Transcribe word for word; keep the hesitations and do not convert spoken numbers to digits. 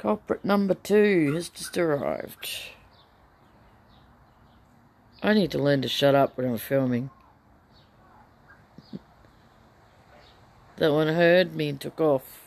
Culprit number two has just arrived. I need to learn to shut up when I'm filming. That one heard me and took off.